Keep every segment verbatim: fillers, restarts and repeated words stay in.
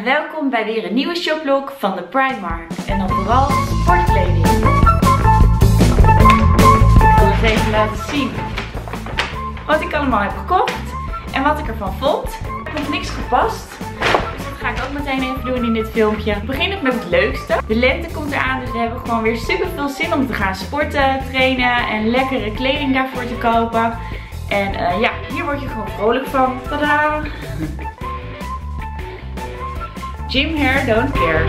en welkom bij weer een nieuwe shoplog van de Primark. En dan vooral sportkleding. Ik wil eens even laten zien wat ik allemaal heb gekocht en wat ik ervan vond. Ik heb nog niks gepast, dus dat ga ik ook meteen even doen in dit filmpje. Ik begin nog met het leukste. De lente komt eraan, dus we hebben gewoon weer super veel zin om te gaan sporten, trainen en lekkere kleding daarvoor te kopen. En uh, ja, hier word je gewoon vrolijk van. Tadaa! Gym hair, don't care.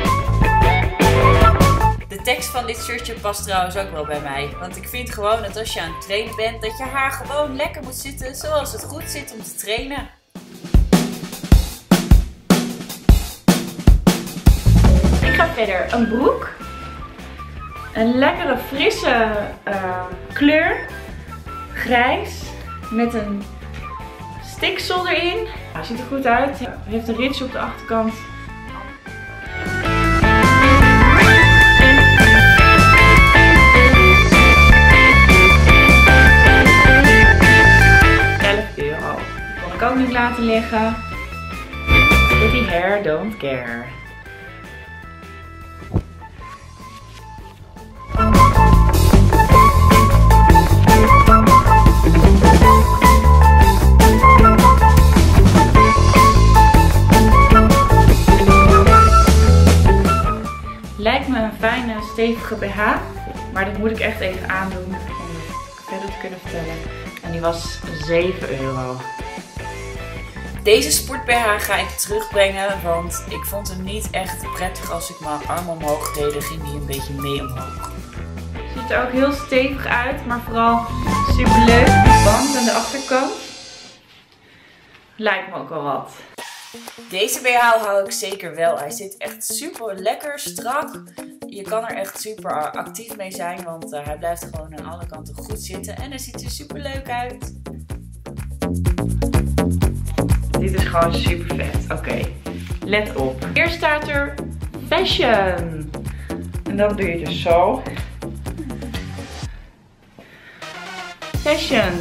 De tekst van dit shirtje past trouwens ook wel bij mij. Want ik vind gewoon dat als je aan het trainen bent, dat je haar gewoon lekker moet zitten zoals het goed zit om te trainen. Ik ga verder. Een broek. Een lekkere frisse uh, kleur. Grijs. Met een stiksel erin. Ja, ziet er goed uit. Hij heeft een rits op de achterkant. elf euro. Die kon ik ook niet laten liggen. Pretty hair, don't care. Lijkt me een fijne, stevige B H, maar dat moet ik echt even aandoen om het verder te kunnen vertellen. En die was zeven euro. Deze sport B H ga ik terugbrengen, want ik vond hem niet echt prettig als ik mijn arm omhoog deed. Dan ging die een beetje mee omhoog. Ziet er ook heel stevig uit, maar vooral super leuk. De band aan de achterkant. Lijkt me ook wel wat. Deze B H hou ik zeker wel. Hij zit echt super lekker strak. Je kan er echt super actief mee zijn, want uh, hij blijft gewoon aan alle kanten goed zitten. En hij ziet er super leuk uit. Dit is gewoon super vet. Oké, okay. Let op. Hier staat er fashion. En dan doe je dus zo. Fashion.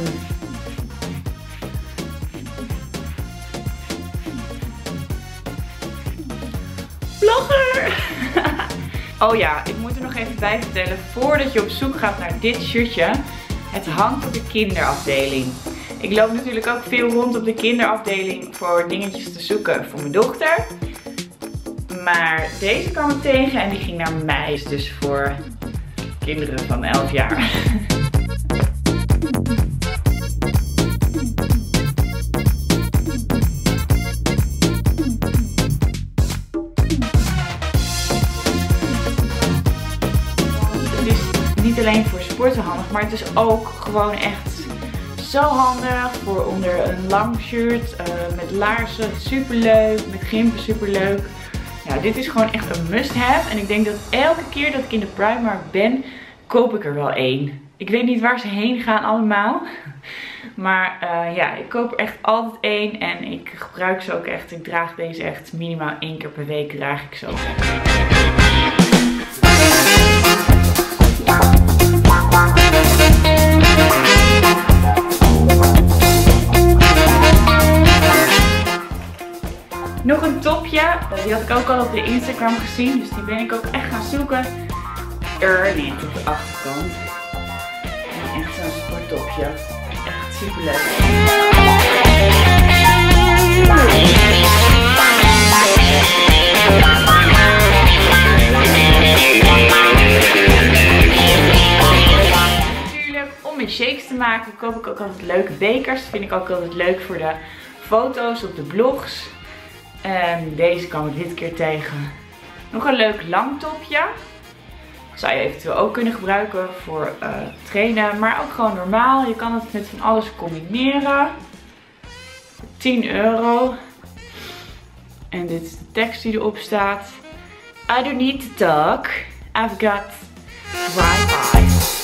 Vlogger! Oh ja, ik moet er nog even bij vertellen, voordat je op zoek gaat naar dit shirtje, het hangt op de kinderafdeling. Ik loop natuurlijk ook veel rond op de kinderafdeling voor dingetjes te zoeken voor mijn dochter. Maar deze kwam ik tegen en die ging naar mij, dus voor kinderen van elf jaar. Niet alleen voor sporten handig, maar het is ook gewoon echt zo handig voor onder een lang shirt, uh, met laarzen, super leuk, met gimpen, super leuk. Ja, dit is gewoon echt een must-have en ik denk dat elke keer dat ik in de Primark ben, koop ik er wel één. Ik weet niet waar ze heen gaan allemaal, maar uh, ja, ik koop er echt altijd één en ik gebruik ze ook echt. Ik draag deze echt minimaal één keer per week draag ik ze ook echt. Nog een topje, die had ik ook al op de Instagram gezien, dus die ben ik ook echt gaan zoeken. Er niet op de achterkant. En echt zo'n sporttopje. Echt super leuk. Natuurlijk, om mijn shakes te maken koop ik ook altijd leuke bekers. Dat vind ik ook altijd leuk voor de foto's op de blogs. En deze kwam ik dit keer tegen. Nog een leuk lang topje. Dat zou je eventueel ook kunnen gebruiken voor uh, trainen. Maar ook gewoon normaal. Je kan het met van alles combineren. tien euro. En dit is de tekst die erop staat. I don't need to talk. I've got wifi.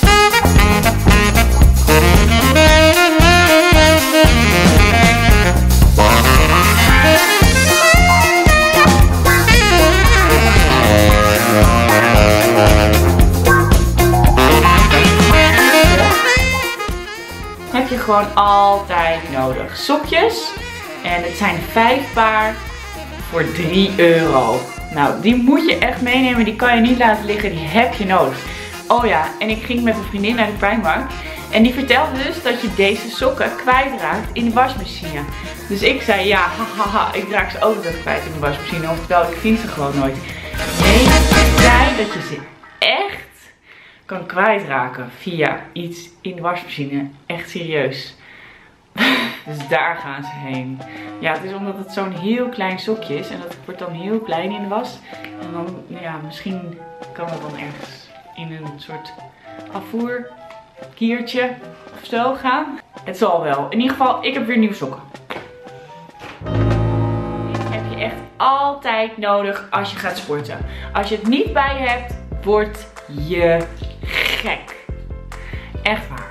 Heb je gewoon altijd nodig. Sokjes. En het zijn vijf paar voor drie euro. Nou, die moet je echt meenemen. Die kan je niet laten liggen. Die heb je nodig. Oh ja, en ik ging met een vriendin naar de Primark. En die vertelde dus dat je deze sokken kwijtraakt in de wasmachine. Dus ik zei ja, hahaha, ik raak ze ook altijd kwijt in de wasmachine. Oftewel, ik vind ze gewoon nooit. Nee, ik zei dat je ze echt kan kwijtraken via iets in de wasmachine. Echt serieus. Dus daar gaan ze heen. Ja, het is omdat het zo'n heel klein sokje is. En dat wordt dan heel klein in de was. En dan, ja, misschien kan het dan ergens in een soort afvoerkiertje of zo gaan. Het zal wel. In ieder geval, ik heb weer nieuwe sokken. Dit heb je echt altijd nodig als je gaat sporten. Als je het niet bij je hebt, word je gek. Echt waar.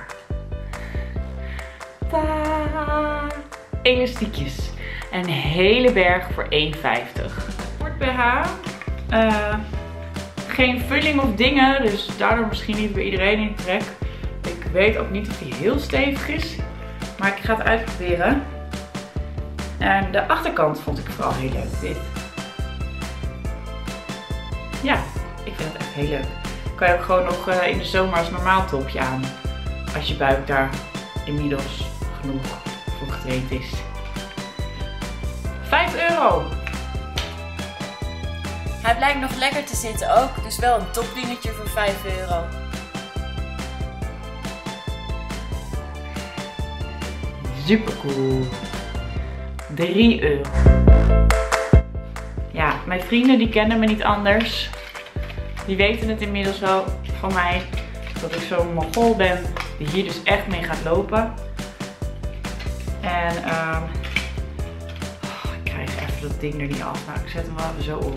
Tadaa! Elastiekjes. Een hele berg voor één vijftig. Sport B H. Uh, geen vulling of dingen. Dus daardoor misschien niet bij iedereen in trek. Ik weet ook niet of die heel stevig is. Maar ik ga het uitproberen. En de achterkant vond ik vooral heel leuk. Dit. Ja, ik vind het echt heel leuk. Kan je ook gewoon nog uh, in de zomer als normaal topje aan. Als je buik daar inmiddels genoeg voor getraind is. vijf euro. Hij blijkt nog lekker te zitten ook. Dus wel een topdingetje voor vijf euro. Super cool. drie euro. Ja, mijn vrienden die kennen me niet anders. Die weten het inmiddels wel van mij. Dat ik zo'n mogol ben die hier dus echt mee gaat lopen. En um, oh, ik krijg even dat ding er niet af. Nou, ik zet hem wel even zo op.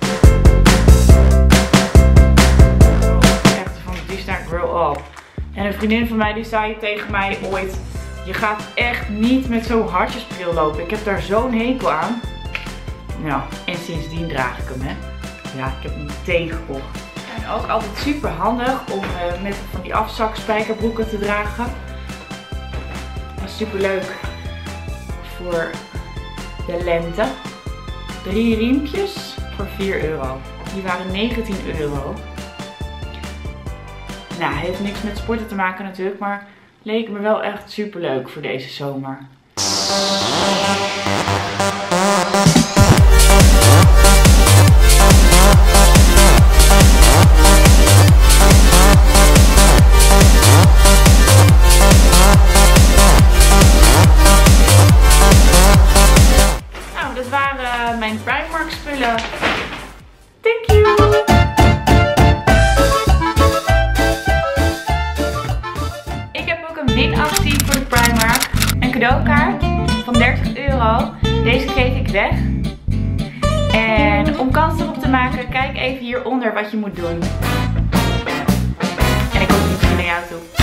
Oh, echt van die staat grow up. En een vriendin van mij die zei tegen mij ooit: je gaat echt niet met zo'n hartjesbril lopen. Ik heb daar zo'n hekel aan. Nou, en sindsdien draag ik hem, hè. Ja, ik heb hem meteen gekocht. En ook altijd super handig om uh, met van die afzakspijkerbroeken te dragen. Dat is super leuk voor de lente. Drie riempjes voor vier euro. Die waren negentien euro. Nou, heeft niks met sporten te maken natuurlijk, maar leek me wel echt super leuk voor deze zomer. Nou, dat waren mijn Primark spullen. Thank you! Ik heb ook een winactie voor de Primark. Een cadeaukaart van dertig euro. Deze geef ik weg. En om kans erop te maken, kijk even hieronder wat je moet doen. En ik kom misschien naar jou toe.